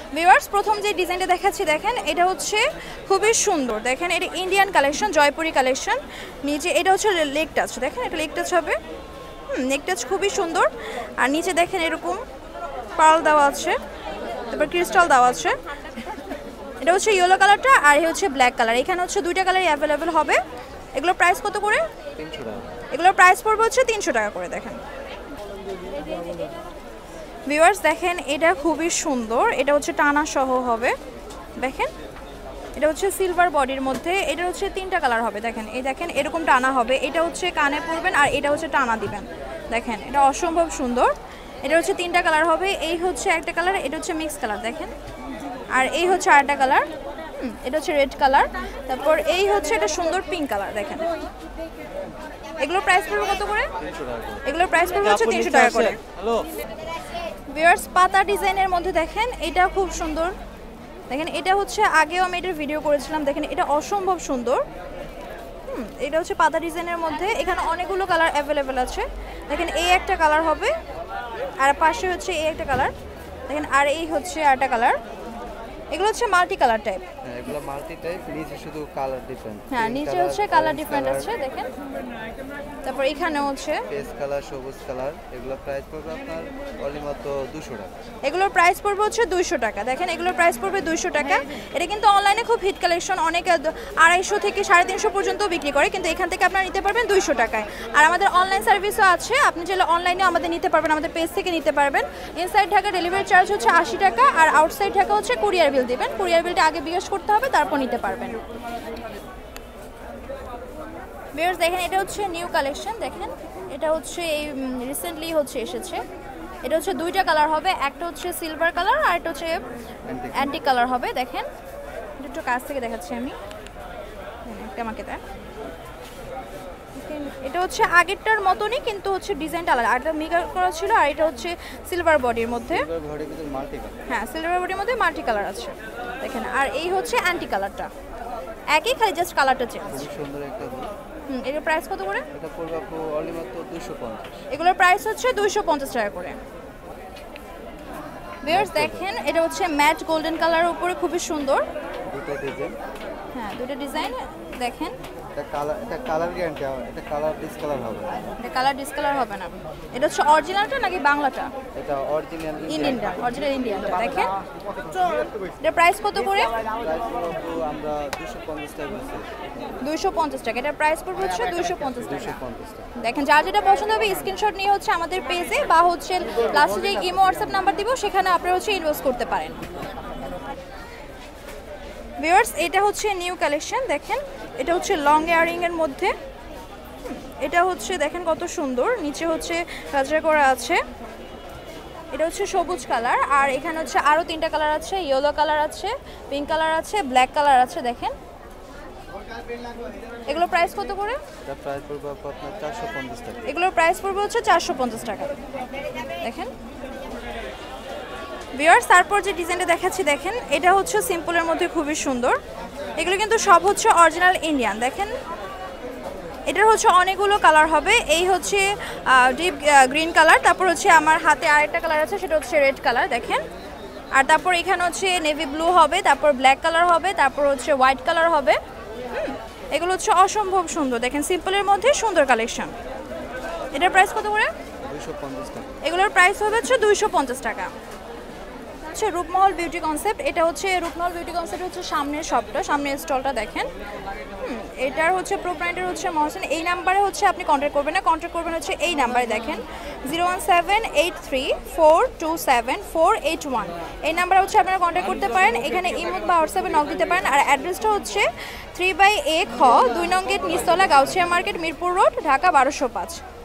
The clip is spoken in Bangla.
ভিউয়ার্স প্রথম যে ডিজাইনটা দেখাচ্ছি দেখেন এটা হচ্ছে খুবই সুন্দর দেখেন এটা ইন্ডিয়ান কালেকশন জয়পুরি কালেকশন নিচে এটা হচ্ছে লেগ টাচ দেখেন এটা লেগ টাচ হবে নেক টাচ খুবই সুন্দর আর নিচে দেখেন এরকম পার্ল দেওয়া আছে তারপর ক্রিস্টাল দেওয়া আছে এটা হচ্ছে ইয়েলো কালারটা আর এই হচ্ছে ব্ল্যাক কালার এখানে হচ্ছে দুইটা কালারই অ্যাভেলেবেল হবে এগুলোর প্রাইস কত করে 300 টাকা এগুলোর প্রাইস পড়বে হচ্ছে 300 টাকা করে দেখেন ভিউয়ার্স দেখেন এটা খুবই সুন্দর এটা হচ্ছে টানা সহ হবে দেখেন এটা হচ্ছে সিলভার বডির মধ্যে এটা হচ্ছে তিনটা কালার হবে দেখেন এই দেখেন এরকম টানা হবে এটা হচ্ছে কানে পরবেন আর এটা হচ্ছে টানা দিবেন দেখেন এটা অসম্ভব সুন্দর এটা হচ্ছে তিনটা কালার হবে এই হচ্ছে একটা কালার এটা হচ্ছে মিক্স কালার দেখেন আর এই হচ্ছে আরেকটা কালার এটা হচ্ছে রেড কালার তারপর এই হচ্ছে এটা সুন্দর পিঙ্ক কালার দেখেন এগুলোর প্রাইস পড়বে কত করে 300 টাকা এগুলোর প্রাইস পড়বে হচ্ছে 300 টাকা করে হ্যালো ভিউয়ার্স পাতা ডিজাইনের মধ্যে দেখেন এটা খুব সুন্দর দেখেন এটা হচ্ছে আগেও আমি এটার ভিডিও করেছিলাম দেখেন এটা অসম্ভব সুন্দর এটা হচ্ছে পাতা ডিজাইনের মধ্যে এখানে অনেকগুলো কালার অ্যাভেলেবেল আছে দেখেন এই একটা কালার হবে আর পাশে হচ্ছে এই একটা কালার দেখেন আর এই হচ্ছে আরেকটা কালার এগুলো হচ্ছে মাল্টি কালার টাইপ হ্যাঁ এগুলো মাল্টি টাইপ নিচে শুধু কালার ডিফারেন্ট হ্যাঁ নিচে হচ্ছে কালার ডিফারেন্ট আছে দেখেন তারপর এখানে হচ্ছে পেস্ট কালার সবুজ কালার এগুলো প্রাইস পড়বে আপনার অনলি মাত্র 200 টাকা এগুলোর প্রাইস পড়বে হচ্ছে 200 টাকা দেখেন এগুলোর প্রাইস পড়বে 200 টাকা এটা কিন্তু অনলাইনে খুব হিট কালেকশন অনেক 250 থেকে 350 পর্যন্ত বিক্রি করে কিন্তু এখান থেকে আপনারা নিতে পারবেন 200 টাকায় আর আমাদের অনলাইন সার্ভিসও আছে আপনি চাইলে অনলাইনে আমাদের নিতে পারবেন আমাদের পেজ থেকে নিতে পারবেন ইনসাইড ঢাকা ডেলিভারি চার্জ হচ্ছে 80 টাকা আর আউটসাইড ঢাকা হচ্ছে কুরিয়ার বিল দিবেন কুরিয়ার বিলটা আগে বিকাশ করতে হবে তারপর নিতে পারবেন ভিউয়ার্স দেখেন এটা হচ্ছে নিউ কালেকশন দেখেন এটা হচ্ছে এই রিসেন্টলি হচ্ছে এসেছে এটা হচ্ছে দুইটা কালার হবে একটা হচ্ছে সিলভার কালার আর একটা হচ্ছে অ্যান্টিক কালার হবে দেখেন একটু কাছ থেকে দেখাচ্ছি আমি একটা আমাকে দেন এটা হচ্ছে আগেরটার মতনই কিন্তু হচ্ছে ডিজাইনটা আলাদা আরেকটা মিক্স করা ছিল আর এটা হচ্ছে সিলভার বডির মধ্যে হ্যাঁ সিলভার বডির মধ্যে মাল্টি কালার আছে দেখেন আর এই হচ্ছে অ্যান্টি কালারটা একই খালি জাস্ট কালারটা চেঞ্জ খুব সুন্দর একটা এর প্রাইস কত করে এটা পড়বে আপু অনলি মাত্র 250 এগুলোর প্রাইস হচ্ছে 250 টাকা করে ভিউয়ার্স দেখেন এটা হচ্ছে ম্যাট গোল্ডেন কালারের উপরে খুবই সুন্দর দুটো ডিজাইন হ্যাঁ দুটো ডিজাইন দেখেন এটা কালার গ্যারান্টি এটা কালার ডিসকালার হবে এটা কালার ডিসকালার হবে না এটা হচ্ছে অরিজিনালটা নাকি বাংলাটা এটা অরিজিনাল ইন্ডিয়ানটা অরিজিনাল ইন্ডিয়ানটা দেখেন এটা প্রাইস কত করে প্রাইস পড়বে আমরা 250 টাকা আছে 250 টাকা এটা প্রাইস পড়বে হচ্ছে 250 টাকা 250 টাকা দেখেন যার যেটা পছন্দ হবে স্ক্রিনশট নিয়ে হচ্ছে আমাদের পেজে বা হচ্ছে লাস্টে যে ইমো হোয়াটসঅ্যাপ নাম্বার দিব সেখানে আপনারা হচ্ছে ইনভয়েস করতে পারেন ভিউয়ার্স এটা হচ্ছে নিউ কালেকশন দেখেন এটা হচ্ছে লং ইয়ারিং এর মধ্যে এটা হচ্ছে দেখেন কত সুন্দর নিচে হচ্ছে কাজরা করা আছে এটা হচ্ছে সবুজ কালার আর এখানে হচ্ছে আরো তিনটা কালার আছে ইয়েলো কালার আছে পিঙ্ক কালার আছে ব্ল্যাক কালার আছে দেখেন এগুলো প্রাইস কত করে এটা প্রাইস পড়বে আপনার 450 টাকা এগুলোর প্রাইস পড়বে হচ্ছে 450 টাকা দেখেন ভিউয়ার্স তারপর যে ডিজাইনটা দেখাচ্ছি দেখেন এটা হচ্ছে সিম্পলের মধ্যে খুবই সুন্দর এগুলো কিন্তু সব হচ্ছে অরিজিনাল ইন্ডিয়ান দেখেন এটার হচ্ছে অনেকগুলো কালার হবে এই হচ্ছে ডিপ গ্রিন কালার তারপর হচ্ছে আমার হাতে আরেকটা কালার আছে সেটা হচ্ছে রেড কালার দেখেন আর তারপর এখানে হচ্ছে নেভি ব্লু হবে তারপর ব্ল্যাক কালার হবে তারপর হচ্ছে হোয়াইট কালার হবে এগুলো হচ্ছে অসম্ভব সুন্দর দেখেন সিম্পলের মধ্যে সুন্দর কালেকশন এটার প্রাইস কত করে 250 টাকা এগুলোর প্রাইস হবে হচ্ছে 250 টাকা হচ্ছে রূপমহল বিউটি কনসেপ্ট এটা হচ্ছে রূপমহল বিউটি কনসেপ্ট হচ্ছে সামনের শপটা সামনের স্টলটা দেখেন এটার হচ্ছে প্রোপ্রাইটার হচ্ছে মহসিন এই নাম্বারে হচ্ছে আপনি কন্ট্যাক্ট করবেন না কন্ট্যাক্ট করবেন হচ্ছে এই নাম্বারে দেখেন 01783427481 এই নাম্বারে হচ্ছে আপনারা কন্ট্যাক্ট করতে পারেন এখানে ইমো বা হোয়াটসঅ্যাপে নক দিতে পারেন আর অ্যাড্রেসটা হচ্ছে 3/A খ 2 নং গেট নিচতলা গাউছিয়া মার্কেট মিরপুর রোড ঢাকা 1205